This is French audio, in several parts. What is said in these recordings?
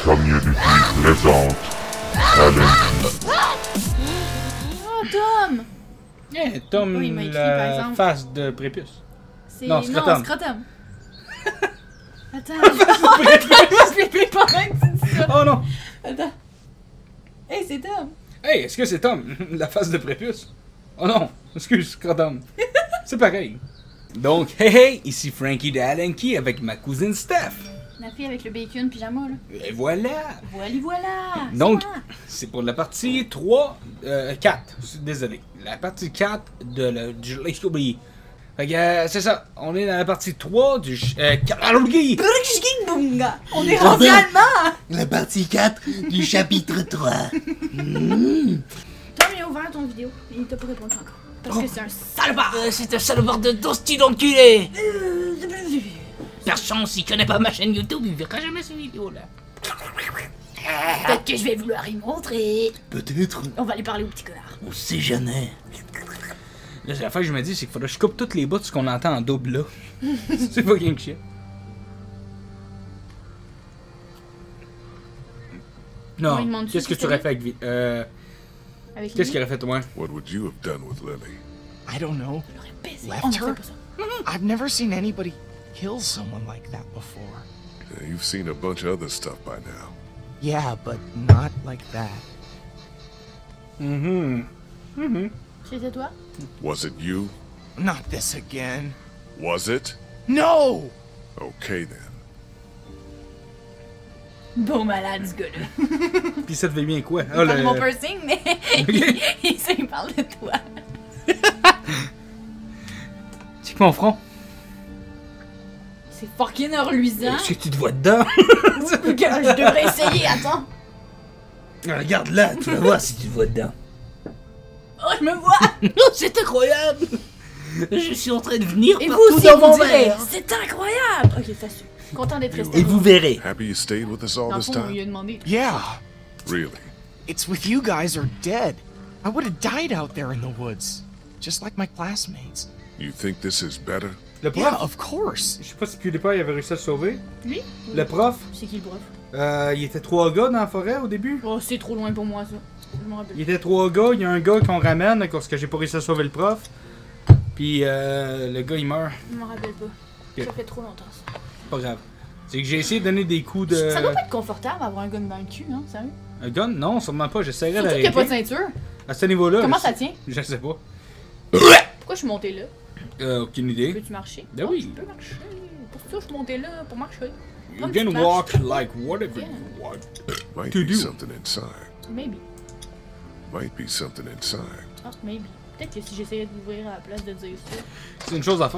Community présente Alan Oh, Tom! Yeah, Tom, Oui, il m'a écrit, par la exemple. face de prépuce. C'est... Non, scrotum. Scrotum. Attends, je l'ai plus pendant que tu dis ça. Oh non! Attends. Hey, c'est Tom. Hey, est-ce que c'est Tom, la face de prépuce? Oh non, excuse, scrotum. C'est pareil. Donc, hey, ici Frankie de Alanky avec ma cousine Steph. La fille avec le bacon pyjama, là. Et voilà! Voilà. Donc, C'est moi. c'est pour la partie 3, 4, désolé. La partie 4 de du Let's oublié. Fait que, c'est ça, on est dans la partie 3 du... On est rendu allemand! La partie 4 du chapitre 3. Tom, il a ouvert ton vidéo. Il t'a pas répondu encore. Parce que c'est un salopard! C'est un salopard de tosti d'enculé! Par chance, il connaît pas ma chaîne YouTube, il verra jamais ces vidéos-là. Peut-être que je vais vouloir y montrer. Peut-être. On va aller parler au petit connard. On sait jamais. Là, la fois que je me dis, c'est qu'il faudrait que je coupe toutes les bouts de ce qu'on entend en double là. C'est pas rien que chier. Bon, Non, il demande-tu qu'est-ce que qu'est-ce tu aurais que fait avec... Avec Qu'est-ce lui? qu'il aurait fait, toi? What would you have done with Lily? I don't know. Il aurait baisé. Left On ne her? fait pas ça. I've never seen anybody kill someone like that before. You've seen a bunch of other stuff by now. Yeah, but not like that. C'était toi? Was it you? Not this again. Was it? No! Okay then. Beau malade, ce gars-là. Puis ça te fait bien quoi? Il Ah, parle de mon le... piercing, mais il parle de toi. C'est mon front. C'est fucking reluisant. Est-ce que tu te vois dedans? Je devrais essayer, attends. Regarde là, tu vas voir si tu te vois dedans. Oh, je me vois. Oh, c'est incroyable! Je suis en train de venir Et vous partout aussi, dans vous mon direz. verre. C'est incroyable. Ok, ça suit. Content d'être resté. Et vous verrez. Happy you stayed with us all Dans le this fond, il time? a demandé. Yeah, Really? it's with you guys or dead. I would have died out there in the woods. Just like my classmates. You think this is better? Le prof? Yeah, of course. Je sais pas si PewDiePie avait réussi à le sauver. Lui? Le prof? C'est qui le prof? Il était 3 gars dans la forêt au début. Oh, c'est trop loin pour moi, ça. Je m'en rappelle. Il était 3 gars, il y a un gars qu'on ramène parce que j'ai pas réussi à sauver le prof. Puis le gars il meurt. Je m'en rappelle pas. Ok. Ça fait trop longtemps, ça. Pas grave. C'est que j'ai essayé de donner des coups de. Ça doit pas être confortable avoir un gun dans le cul, hein, sérieux? Un gun? Non, sûrement pas. J'essaierai Surtout qu'il n'y a pas de d'arrêter. ceinture. À ce niveau-là. Comment je... ça tient? Je sais pas. Pourquoi je suis monté là? Aucune idée. Peux-tu marcher? Ben Ah, oui. Tu peux marcher. Pour ça, je suis monté là, pour marcher. You Comme can tu walk marches. like whatever Yeah. you want. Might To be do. something inside. Maybe. Might be something inside. Ah, maybe. Peut-être que si j'essayais d'ouvrir à la place de dire ça. C'est une chose à faire.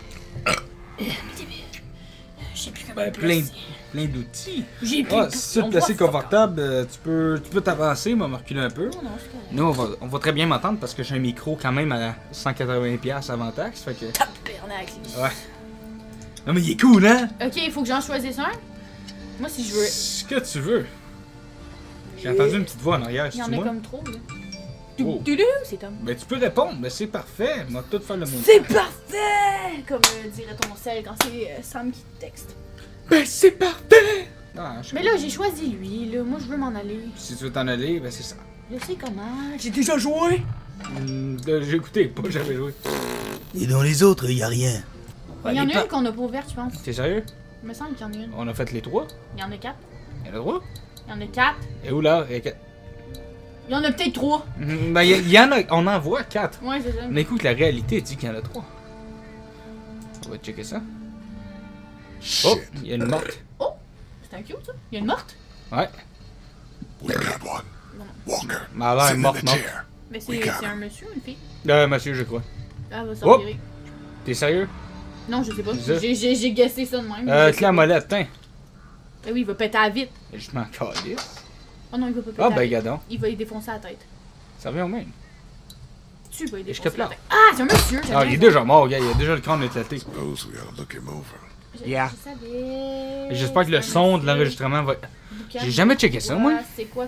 Je sais plus comment Ben, le plein, placer. plein d'outils. J'ai plus. Ah, si tu te placer confortable, tu peux t'avancer, me reculer un peu. Non, non, c'est correct. Nous, on va très bien m'entendre parce que j'ai un micro quand même à 180$ avant taxe. Fait que. Tabernacle. Ouais. Non, mais il est cool, hein? Ok, il faut que j'en choisisse un. Moi, si je veux. Ce que tu veux. J'ai entendu une petite voix en arrière, Il y c'est en a moi? comme trop, là. Oh. Toulou, c'est Tom. Ben, tu peux répondre, mais c'est parfait. On va tout faire le mot. C'est parfait! Comme dirait ton sel quand c'est Sam qui te texte. Ben, c'est parfait! Ah, je sais Mais pas. là, j'ai choisi lui, là. Moi, je veux m'en aller. Si tu veux t'en aller, ben, c'est ça. Je sais comment. J'ai déjà joué! J'ai écouté, pas j'avais joué. Et dans les autres, y a rien. Il y en les a une qu'on a pas ouverte, je pense. T'es sérieux? Il me semble qu'il y en a une. On a fait les 3? Il y en a 4. Il y en a 3? Il y en a 4. Et où là? Il y en a peut-être 3. Ben, il y en a, on en voit 4. Ouais, c'est ça. Mais écoute, la réalité dit qu'il y en a 3. On va checker ça. Oh, Shit. il y a une morte. Oh! C'est un cute, ça. Il y a une morte. Ouais. We got one. Walker. Mais elle a l'air Sit in morte, the morte. chair. Mais We c'est got un him. monsieur ou une fille? Monsieur, je crois. Ah, va Oh! s'en virer. T'es sérieux? Non, je sais pas. C'est ça? J'ai guessé ça de même. Je sais Clé à pas. molette, tiens. Eh oui, il va péter à vite. Je m'en calisse. Oh non, il va pas péter Ah, à ben, vite. gadon. Il va y défoncer la tête. Ça revient au même. Tu vas y je défoncer te la plains. tête. Ah, c'est un monsieur. Ah, il est déjà mort, gars. Il a déjà le crâne éclaté. Suppose we ought to look him over. Yeah. Je savais. J'espère que le son de l'enregistrement va. J'ai jamais checké ça, moi. C'est quoi?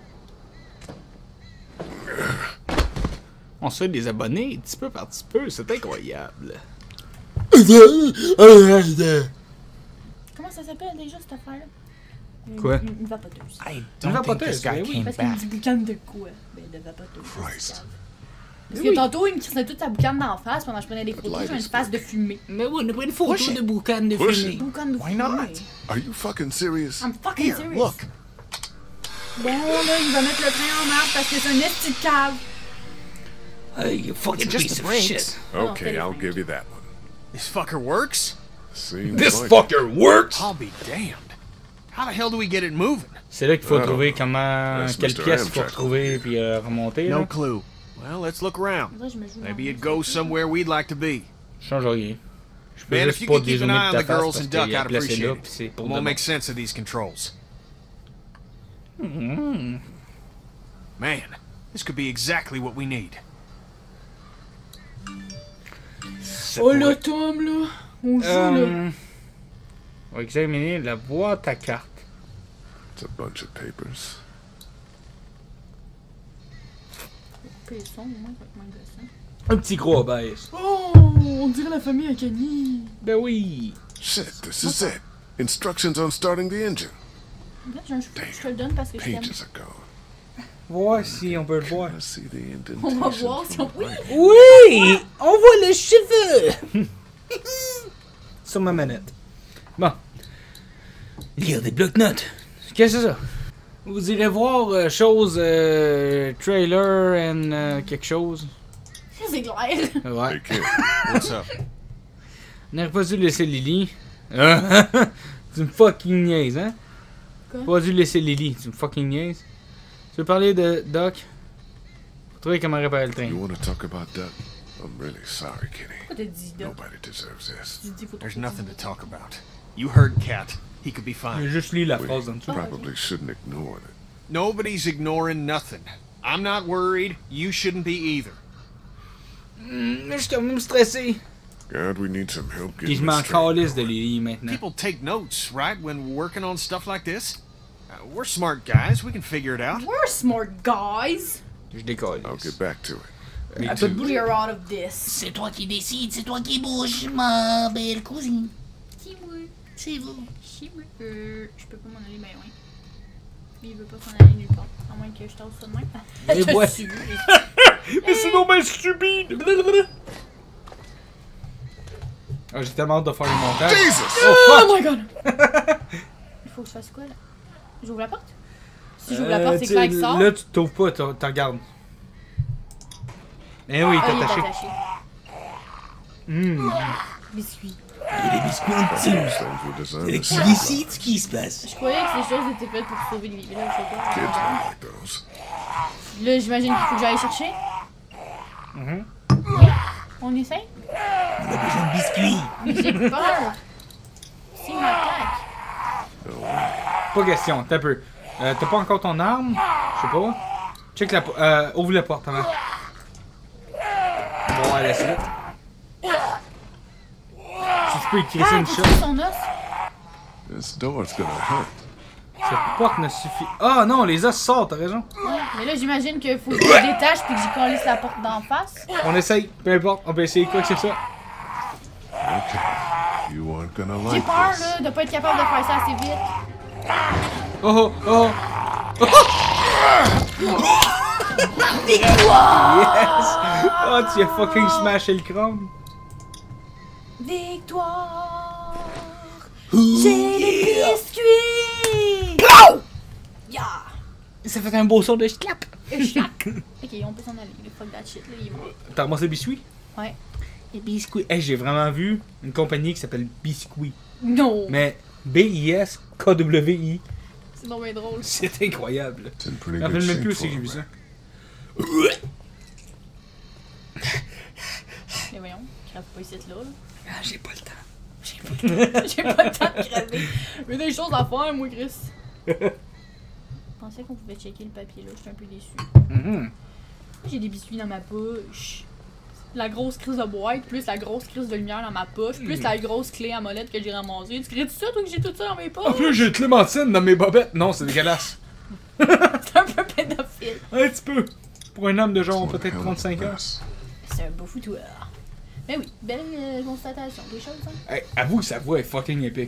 On se fait des abonnés petit peu par petit peu. C'est incroyable. Comment ça s'appelle déjà cette affaire-là? Quoi? Une vapoteuse. I Une don't think vapoteuse, this guy ben oui, came Parce qu'il me back. dit boucane de quoi? Ben de vapoteuse. Christ. Parce que tantôt, il me crissait toute sa boucane d'en face pendant que je prenais des photos. J'ai une face de fumée. Mais oui, on a pris une photo Push it. de boucan de Push fumée. it. Boucane de Why fumée. not? Are you fucking serious? I'm fucking Here, serious. look. Bon, là, il va mettre le train en marche parce que c'est un esti de cave. Hey, you fucking Just piece the of brakes. shit. Okay, I'll give you that one. This fucker works? Seems This like fucker works! I'll be damned. How the hell do we get it moving? C'est là qu'il faut Ah, trouver comment. that's Quelle Mr. pièce il faut Amtrak. retrouver puis remonter. No Là. clue. Well, let's look around. Faudrait que je me joue Maybe dans it le- goes somewhere we'd like to be. Je change rien. Je peux Man, if juste you pas could keep an dézoomer eye de on ta the face girls parce and duck, qu'il est I'd placé là appreciate pis c'est it. pour We'll de make bon. sense of these controls. Man, this could be exactly what we need. Oh le tome là! On joue là! On va examiner la boîte à cartes. it's a bunch of papers. Couper le son, au moins, ça va être moins gossant. Un petit gros obèse. Oh! On dirait la famille à Kenny! Ben oui. Shit, this is it. Instructions on starting the engine. Regarde, j'ai un cheveu, je te le donne parce que je t'aime. Pages are gone. Voir si on peut le voir. I see the indentation. On va voir si on... from the Oui! right. Oui! On voit les cheveux! Sur ma manette. Bon. Lire des blocs-notes. Qu'est-ce que c'est ça? Vous irez voir trailer and quelque chose. C'est clair! Ouais. Hey, kid, What's up? N'aurais pas dû laisser Lily. Tu me fucking niaises, hein? Quoi? Pas dû laisser Lily. Tu me fucking niaises. Tu veux parler de Doc? Faut trouver comment réparer le train. you want to talk about Duck? I'm really sorry, Kitty. Pourquoi t'as dit Doc? Nobody deserves this. Tu dis faut There's trouver nothing du to Doc. talk about. You heard Cat. He could be J'ai fine. juste lu la We phrase en dessous. probably shouldn't ignore it. Nobody's ignoring nothing. I'm not worried. You shouldn't be either. Mais je suis quand même stressé. God, we need some help Puis getting je m'en this train calisse de going. Lily maintenant. People take notes, right, when working on stuff like this? We're smart guys. We can figure it out. We're smart guys! Je décolle. I'll get back to it. Me Me too. too. We are out of this. C'est toi qui décides, c'est toi qui bouge, ma belle cousine. Qui moi? C'est vous. Qui moi? Je peux pas m'en aller ben loin. Lui, il veut pas s'en aller nulle part. À moins que je tasse ça de même. Mais Je ouais. suis- Mais c'est donc bien stupide! Ah, j'ai tellement hâte de faire le montage. Jesus! Oh my god! Il faut que je fasse quoi là? J'ouvre la porte? Si j'ouvre la porte, c'est clair qu'il sort. Là, tu t'ouvres pas, tu regardes. Eh oui, Ah, il t'es est attaché. attaché. Biscuit. Il y a des biscuits en Those dessous. things were designed Et to qui save décide ce qui se passe. Je croyais que ces choses étaient faites pour sauver des vies. Là, je sais pas. kids don't like those. Là, j'imagine qu'il faut que j'aille chercher. Mhm. On essaye? On a besoin de biscuits. Mais j'ai peur. Si il m'attaque. Pas question, t'as peu. T'as pas encore ton arme? Je sais pas. Check la ouvre la porte avant. Bon, allez, laisse là. Si tu peux écrire Ah, une faut shot. tuer son os. This door's gonna hurt. Cette porte ne suffit. Ah non, les os sortent, t'as raison. Ouais, mais là, j'imagine qu'il faut que je me détache puis que j'y calisse la porte d'en face. On essaye, peu importe, on peut essayer quoi que c'est ça. Okay. You aren't gonna J'ai like peur, this. là, de pas être capable de faire ça assez vite. Oh oh oh! Yes! Oh, tu as fucking smashé le crâne. Victoire! J'ai des biscuits! Yeah! Ça fait un beau son de clap. Et chac! Ok, on peut s'en aller. Fuck that shit, là, il est mort. T'as ramassé le biscuit? Ouais. Les biscuits. Hey, j'ai vraiment vu une compagnie qui s'appelle Biscuit. Non! Mais B-I-S-K-W-I. C'est donc bien drôle. C'est incroyable. It's in pretty Je me good rappelle même shape plus où for c'est que j'ai a vu ça. wreck. Mais voyons, crève pas ici là. Ah, j'ai pas le temps. J'ai pas le temps de crever. Mais des choses à faire, moi, Chris. Je pensais qu'on pouvait checker le papier là, je suis un peu déçue. Mhm. J'ai des biscuits dans ma poche. La grosse crise de boîte, plus la grosse crise de lumière dans ma poche, plus la grosse clé à molette que j'ai ramassée. Tu crées tout ça, toi, que j'ai tout ça dans mes En poches? plus, j'ai Clémentine dans mes bobettes. Non, c'est dégueulasse. C'est un peu pédophile. Un petit peu. Pour un homme de genre What a peut-être hell of a 35 ans. mess. C'est un beau foutoir. Mais oui, belle constatation des choses, hein. Hey, avoue que sa voix est fucking épique.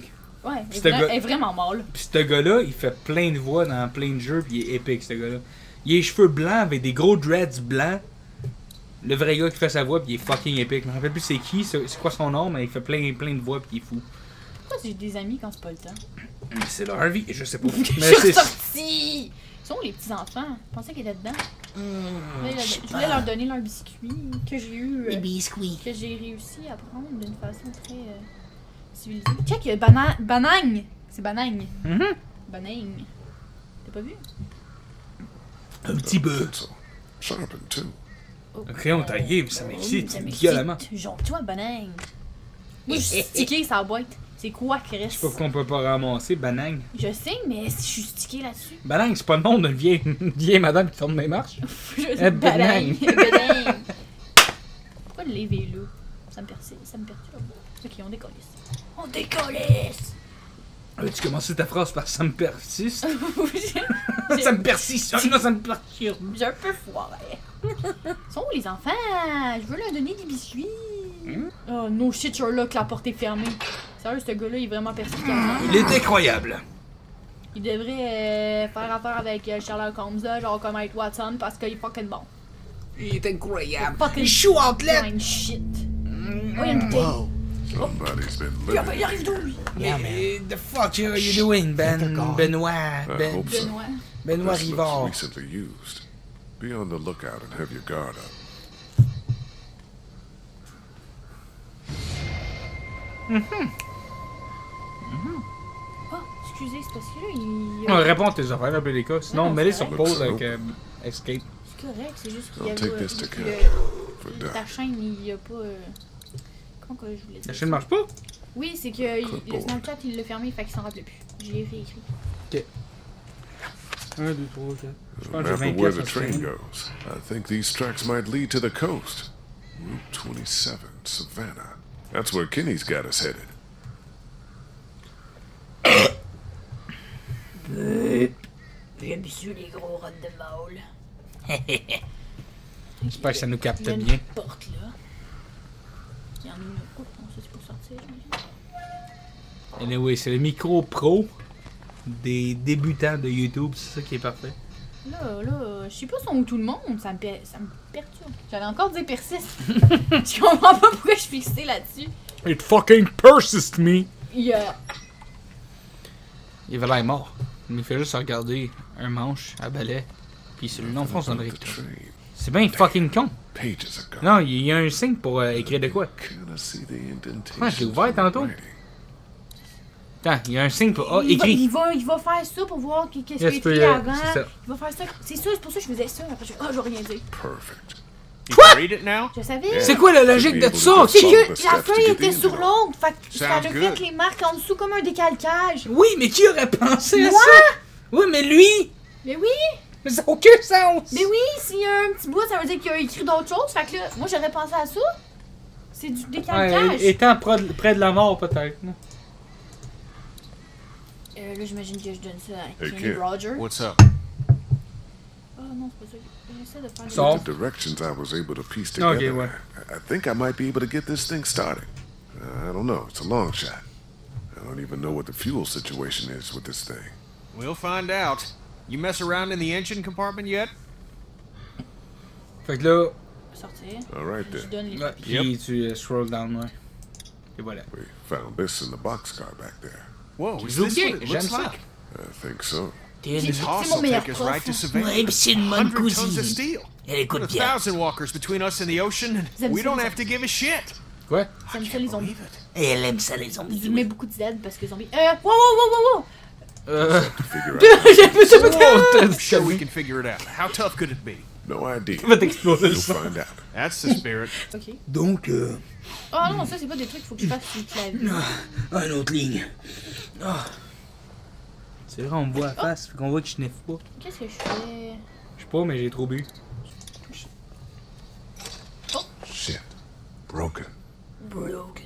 Ouais, Puis ce gars- elle est vraiment mâle. Pis ce gars-là, il fait plein de voix dans plein de jeux, pis il est épique, ce gars-là. Il a les cheveux blancs avec des gros dreads blancs. Le vrai gars qui fait sa voix, pis il est fucking épique. Je me rappelle plus c'est qui, c'est quoi son nom, mais il fait plein de voix, pis il est fou. Pourquoi j'ai des amis quand c'est pas le temps? C'est leur vie, je sais pas. Je Mais suis c'est. ressortie! Ils sont où les petits enfants? Je pensais qu'ils étaient dedans. Je voulais leur donner leurs biscuits que j'ai eu. Les biscuits. Que j'ai réussi à prendre d'une façon très civilisée. Check, il y a Banagne! C'est Banagne. Mhm. Banagne. T'as pas vu? Un petit peu. Pencil. Sharpened too. Oh. Un crayon taillé, mais ça m'excite Ça violemment. Genre, toi, Banagne. Moi, je suis stické sa boîte. C'est quoi, Chris? Je sais pas pourquoi on peut pas ramasser Banang. Je sais, mais je suis stické là-dessus. Banang, c'est pas le nom d'une vieille madame qui tombe dans les marches. Je Eh, sais, Banagne. Banagne. Pourquoi le lever là? Ça me perturbe. Ok, on décollisse. On décollisse! Tu commençais ta phrase par ça me persiste. J'ai- Ça me persiste. Non, ça me perturbe. J'ai un peu foiré. Sont où les enfants? Je veux leur donner des biscuits. Oh no shit, Sherlock, la porte est fermée. Sérieux, ce gars-là, il est vraiment persistant. Il est incroyable. Il devrait faire affaire avec Sherlock Holmes, là, genre comme avec Watson, parce qu'il est fucking bon. Il est incroyable. Fucking Chou outlet. blind shit. Oh, il y a une bouteille. Somebody's been Il arrive d'où, lui? The fuck are you doing, Benoît? I hope so. Benoît. Benoît This Rivard. looks recently used. Be on the lookout and have your guard up. Oh, excusez, c'est parce que là, il. On répond à tes affaires, appelle les cas. Sinon, Non, mets-les c'est sur vrai. pause avec Escape. C'est correct, c'est juste qu'il y I'll avait. take this to camp for Ta Doc. chaîne, il y a pas. Comment que je voulais dire? La chaîne marche pas? Oui, c'est que le Clipboard. Snapchat, il l'a fermé, fait qu'il s'en rappelait plus. J'ai réécrit. 1, 2, 3, 4. Je A pense que map j'ai of where 24 the sur train scène. goes. I think these tracks might lead to the coast. Route 27, Savannah. That's where Kenny's got us headed. J'aime sûr les gros rats de maul. J'espère que ça nous capte Il y a une bien. porte là. Il y en a une. Oh, non, ça c'est pour sortir. Anyway, c'est le micro pro des débutants de YouTube, c'est ça qui est parfait. Là, je sais pas sont où tout le monde, ça me perturbe. J'allais encore dire persiste. Je comprends pas pourquoi je suis fixée là-dessus. It fucking persist me! Il a. Il avait l'air mort. Il fait juste regarder un manche à balai, puis il se l'enfonce dans le The rectum. train. C'est bien fucking con. Pages are gone. Non, il y a un signe pour écrire de quoi. Can I see the indentation? Ouais, je l'ai ouvert tantôt. Attends, il y a un signe pour. Ah, il écrit. va faire ça pour voir qu'est-ce qu'il a Yes, écrit puis, avant. c'est ça. Il va faire ça. C'est ça, c'est pour ça que je faisais ça. Après, je vais rien dire. Perfect. You can read it now? Je savais. C'est quoi la logique de ça? C'est Solve que the la steps to feuille get était into sur it. l'autre. Fait que ça a Sounds fait good. les marques en dessous comme un décalcage. Oui, mais qui aurait pensé à Moi? ça? Oui, mais lui! Mais oui, Mais ça n'a aucun sens! mais oui, s'il y a un petit bout, ça veut dire qu'il a écrit d'autres choses. Fait que là, moi j'aurais pensé à ça. C'est du décalcage. Ouais, étant près de la mort, peut-être. non? Là, j'imagine que je donne ça à Hey, Kenny kid. Roger. What's up? Oh non, c'est pas ça. J'essaie de faire des- Sors. The directions I was able to piece Okay, together. well. I think I might be able to get this thing started. I don't know. It's a long shot. I don't even know what the fuel situation is with this thing. We'll find out. You mess around in the engine compartment yet? Fait que là, sortir. All right Je then. donne les ouais, papiers. puis tu scroll down, ouais. Et voilà. We found this in the boxcar back there. Whoa, is Joue this bien, what it j'aime looks ça. like? I think so. T'es This une... hoss mon will meilleur take us prof. right to Savannah. Ouais, pis c'est une bonne 100 tons of cousine. steel. Elle écoute Put bien. 1,000 walkers between us and the ocean, and Vous aimez we ça, don't les have to give a shit. Quoi? J'aime ça les zombies. Believe it. Et elle aime ça, les Je zombies. mets beaucoup de Z parce que zombies. Wow! To figure out. J'ai un peu ça. I'm sure we can figure it out. How tough could it be? No idea. Va t'exploser le You'll sang. find out. That's the spirit. Ok. Donc, Oh non, ça c'est pas des trucs qu'il faut que je fasse sur le clavier. une autre ligne. C'est vrai, on me voit à face, fait qu'on voit que je sniffe pas. Qu'est-ce que je fais? Je sais pas, mais j'ai trop bu. Shit. Broken. Broken.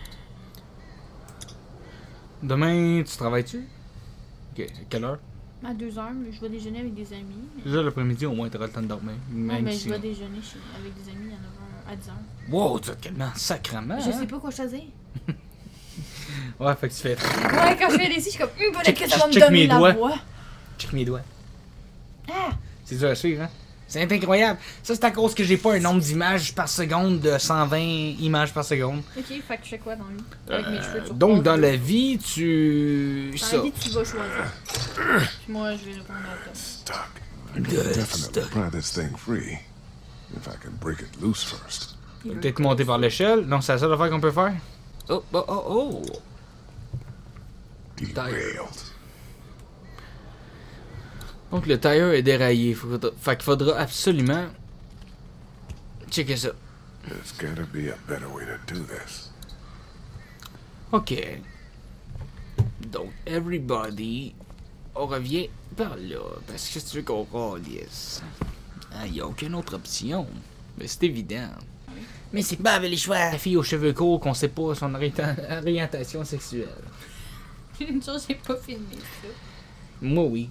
Demain, tu travailles-tu? Ok, à quelle heure? À 2h, mais je vais déjeuner avec des amis. Déjà l'après-midi, au moins, t'auras le temps de dormir. Non, Même mais si... je vais déjeuner avec des amis à 9h, à 10h. Wow, tu vas te calmer sacrement. Je hein? sais pas quoi choisir. Ouais, fait que tu fais. Ouais, quand je fais des je suis comme, peut-être Check- que ça va me check mes donner la doigts. voix. Check mes doigts. Ah! C'est dur à suivre, hein? C'est incroyable. Ça, c'est à cause que j'ai pas un nombre d'images par seconde de 120 images par seconde. Ok, fait que je fais quoi dans la vie? Avec mes cheveux, tu Donc, reposes dans deux. la vie, tu. Dans Ça. la vie, tu vas choisir. Puis moi, je vais répondre à toi. Stuck. I can definitely pry this thing free. If I can break it loose first. Il veut Peut-être monter par l'échelle. Donc, c'est la seule affaire qu'on peut faire. Oh, oh, oh, oh. Derailed. Donc, le tire est déraillé. Fait qu'il faudra absolument. Checker ça. There's gotta be a better way to do this. Ok. Donc, everybody, on revient par là. Parce que tu veux qu'on calisse. Ah, y a aucune autre option. Mais c'est évident. Mais c'est pas avec les choix. La fille aux cheveux courts qu'on sait pas son orientation sexuelle. Une chose, j'ai pas filmé ça. Moi, oui.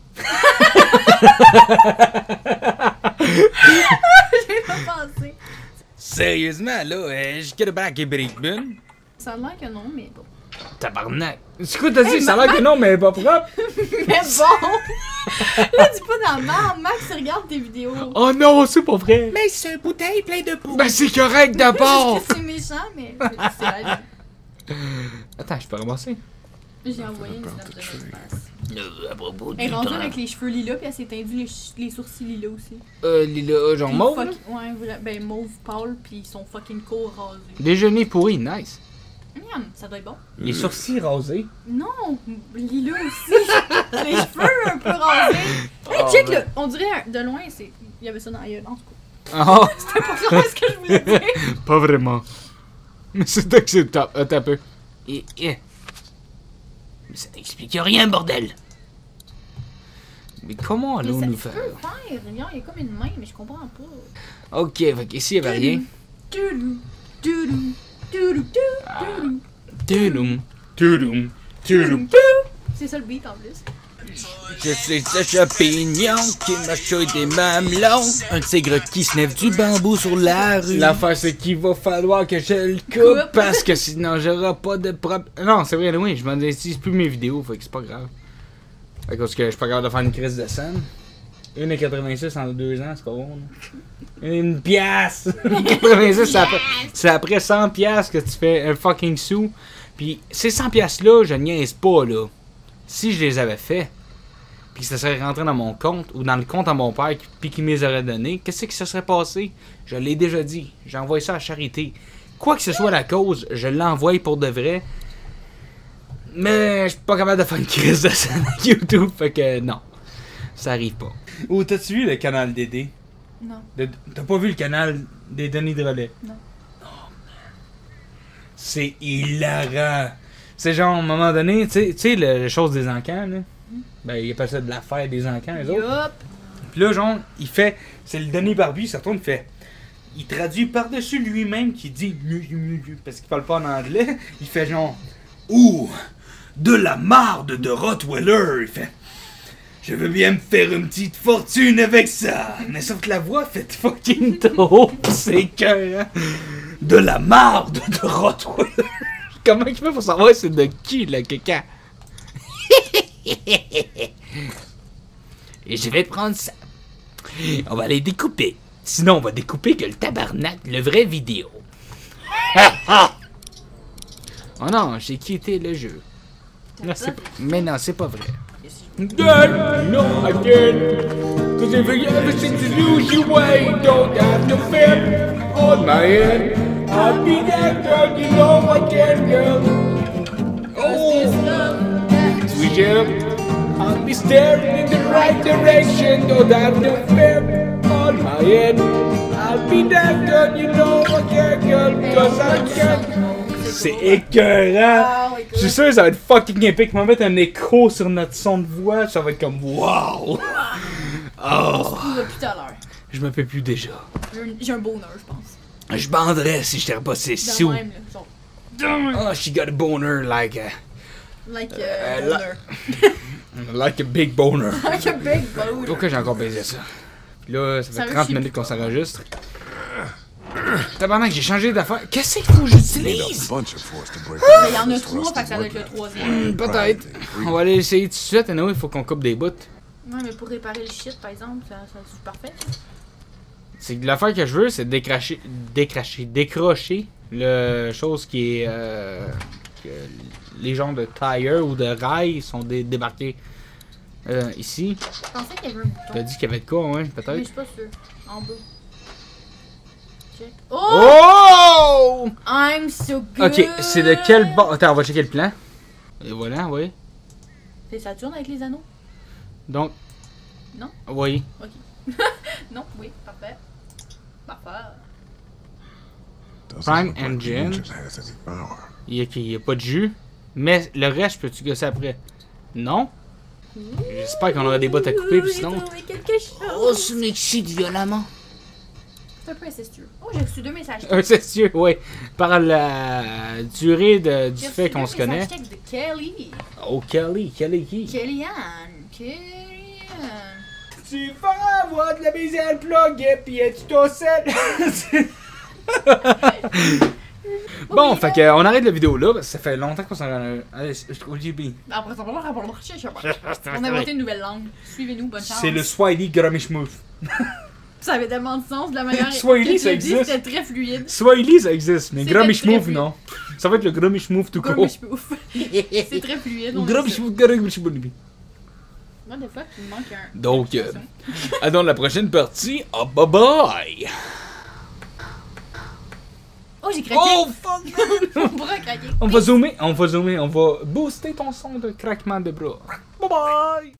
J'ai pas pensé. Sérieusement, là, je get back et Brickman. Ça a l'air que non, mais bon. Tabarnak. C'est quoi t'as dit? Ça a l'air que non, mais pas propre. Mais bon! Là, dis pas dans la merde. Max, regarde tes vidéos. Oh non, c'est pas vrai. Mais c'est une bouteille pleine de poux. Ben, c'est correct d'abord. Juste que c'est méchant, mais c'est la vie. Attends, je peux ramasser. J'ai envoyé une snap de l'espace. À propos du Elle est rendue temps. avec les cheveux lilas, puis elle s'est teindu les sourcils lilas aussi. Lila, genre Puis mauve. Là? Ouais, ben mauve pâle, puis ils sont fucking courts rasés. Déjeuner pourri, nice. Miam, ça doit être bon. Les sourcils rasés. Non, lilas aussi. Les cheveux un peu rasés. Hey, Oh, check man. là. On dirait de loin, c'est. Il y avait ça dans la gueule. En tout cas, Ah, c'était pas clair ce que je voulais dire. pas vraiment. Mais c'est acceptable. Attends un peu. Mais ça n'explique rien, bordel. Mais comment Mais allons-nous ça faire? peut faire. Regarde, il y a comme une main, mais je comprends pas. Ok, fait qu'ici, il n'y avait rien. Doudou, doudou, doudou, doudou, Tudum, tudum, tudum. C'est ça le beat en plus. Je suis ce champignon qui mâchouille des mamelons. Un tigre qui se lève du bambou sur la rue. L'affaire, c'est qu'il va falloir que je le coupe Coupe. parce que sinon j'aurai pas de problème. Non, c'est vrai, oui, je monétise plus mes vidéos, fait que c'est pas grave. À cause que je suis pas capable de faire une crise de scène. 1,86 en 2 ans, c'est pas bon. Là. Une pièce! 1,86, c'est après 100 pièces que tu fais un fucking sou. Puis ces 100 pièces là, je niaise pas là. Si je les avais fait, puis ça serait rentré dans mon compte ou dans le compte à mon père puis qu'il me les aurait donné, qu'est-ce que ça serait passé? Je l'ai déjà dit. J'envoie ça à charité. Quoi que ce soit la cause, je l'envoie pour de vrai. Mais je suis pas capable de faire une crise de scène à YouTube, fait que non. Ça arrive pas. Ou t'as-tu vu le canal Dédé? Non. T'as pas vu le canal des Denis de Relais? Non. Oh, man. C'est hilarant. C'est genre, à un moment donné, tu sais, la chose des encans, là. Ben, il appelle ça de l'affaire des encans, les autres. Yup. Puis là, genre, il fait. C'est le Denis Barbu, il se retourne, il fait. Il traduit par-dessus lui-même qui dit. Parce qu'il parle pas en anglais. Il fait genre. Ouh! De la marde de Rottweiler! Il fait. Je veux bien me faire une petite fortune avec ça! Mais sauf que la voix fait fucking trop, c'est que. De la marde de Rottweiler! Comment il fait pour savoir c'est de qui, le caca? Et je vais prendre ça. On va les découper. Sinon, on va découper que le tabarnak, le vrai vidéo. Oh non, j'ai quitté le jeu. Non, mais non, c'est pas vrai. Dad, no, I didn't. Cause if you ever seem to lose your way, don't have to fear. On my head, I'll be that girl, you know I can, girl. Oh, sweet jam. I'll be staring in the right direction, don't have to fear. On my head, I'll be that girl, you know I can, girl. Cause I can. C'est écœurant! Ah, ouais, Je suis sûr que ça va être fucking épique. On va mettre un écho sur notre son de voix. Ça va être comme wow! Oh! On l'a plus tout à l'heure. Je me fais plus déjà. J'ai un bonheur, je pense. Je banderais si j'étais repassé De sous. même, là. Genre, Oh, she got a boner like a bonheur. like a big boner. Like a big bonheur. Pourquoi j'ai encore baisé ça? Puis là, ça fait Sérieux, 30 je sais minutes qu'on s'enregistre. Tabarnak, j'ai changé d'affaire. Qu'est-ce qu'il faut que j'utilise? Bunch of force to break Mais il y en a 3, fait que ça doit être le 3e. Peut-être. On va aller essayer tout de suite. Et non, il faut qu'on coupe des bouts. Ouais, mais pour réparer le shit, par exemple, ça c'est parfait. C'est que l'affaire que je veux, c'est décrocher le chose qui est. Que les gens de tire ou de rails sont débarqués ici. Je pensais qu'il y avait un bouton. T'as dit qu'il y avait de quoi, ouais, Mais je peut-être. suis pas sûr. En bas. Check. Oh! Oh! I'm so good! Ok, c'est de quel bord? Attends, on va checker le plan. Et voilà, oui. C'est Saturne avec les anneaux? Donc. Non? Oui. Ok. Non, oui, parfait. Parfait. Doesn't Prime look like the engine. has any power. Il y a pas de jus. Mais le reste, peux-tu gosser après? Non? J'espère qu'on aura des bottes à couper, puis sinon. J'ai trouvé quelque chose. Oh, ça m'excite violemment. C'est un peu incestueux. Oh, j'ai reçu 2 messages. C'est sûr, oui. Par la durée du J'ai fait reçu qu'on 2 se connaît. messages textes de Kelly. Oh, Kelly qui? Kellyanne. Tu vas avoir de la misère pluguée, pis tu t'ossèles. Bon, fait que, on arrête la vidéo là, parce que ça fait longtemps qu'on s'en rend. Allez, je trouve JB. Après, on a inventé une nouvelle langue. Suivez-nous, bonne chance. C'est le Swahili Gromishmouth. Ça avait tellement de sens de la manière. Swahili, que ça j'ai dit, existe. C'était très fluide. Swahili, ça existe, mais C'était Gromishmouth, très non. Ça va être le Gromishmouth tout court. Gromishmouth. C'est très fluide. on aime ça. Gromishmouth. What the fuck, il me manque un. Donc, à dans la prochaine partie. Ah, bye bye! Oh, j'ai craqué. Oh, fuck! Mon bras a craqué. On va zoomer, on va booster ton son de craquement de bras. Bye bye!